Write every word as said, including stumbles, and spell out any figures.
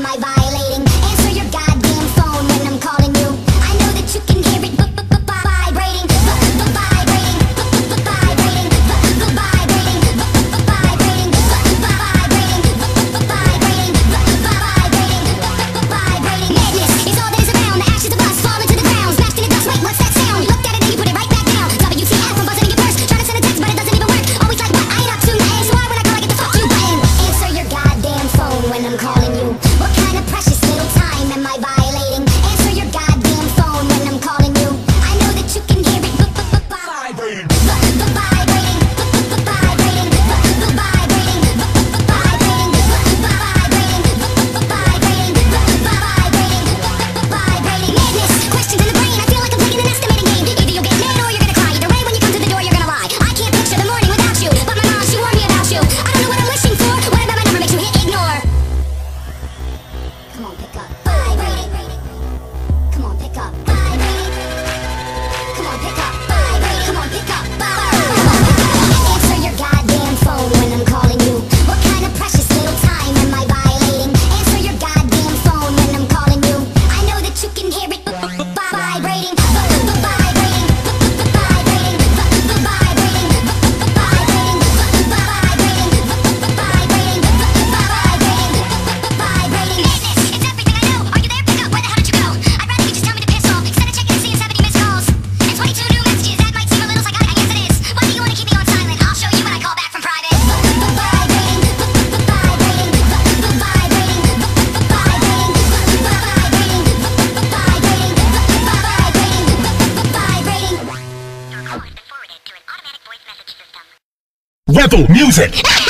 Am I violating? Answer your goddamn phone when I'm calling you. I know that you can hear it vibrating, vibrating, vibrating, vibrating, vibrating, vibrating, vibrating, vibrating. Madness is all that is around. The ashes of us falling to the ground, smashed in the dust. Wait, what's that sound? You looked at it and you put it right back down. W T F, I'm buzzing in your purse, trying to send a text, but it doesn't even work. Always like what? I ain't up to nothing. So why when I call I get the fuck you button? Answer your goddamn phone when I'm calling you. What kind of precious little time am I violating? Answer your goddamn phone when I'm calling you. I know that you can hear it vibrating, vibrating, vibrating, vibrating, vibrating, vibrating, vibrating, vibrating. Madness, questions in the brain. I feel like I'm playing an estimating game. Either you'll get mad or you're gonna cry. Either way, when you come to the door, you're gonna lie. I can't picture the morning without you, but my mom, she warned me about you. I don't know what I'm wishing for. What about my number makes you hit ignore? Come on, pick up. Vibrating. Come on, pick up. Vibrating. Come on, pick up. Vibrating. Come on, pick up. Vibrating. Answer your goddamn phone when I'm calling you. What kind of precious little time am I violating? Answer your goddamn phone when I'm calling you. I know that you can hear it vibrating, vibrating, vibrating, vibrating, vibrating, vibrating, vibrating, vibrating, vibrating. Madness, it's everything I know. Are you there? Pick up. Where the hell did you go? I'd rather you just tell me to piss off instead of checking and seeing seventy missed calls and twenty-two new messages. That might seem a little psychotic. I guess it is. Why do you want to keep me on silent? I'll show you when I call back from private. Vibrating, vibrating, vibrating, vibrating, vibrating, vibrating, vibrating, vibrating. Your call has been forwarded to an automatic voice message system. Rebel music.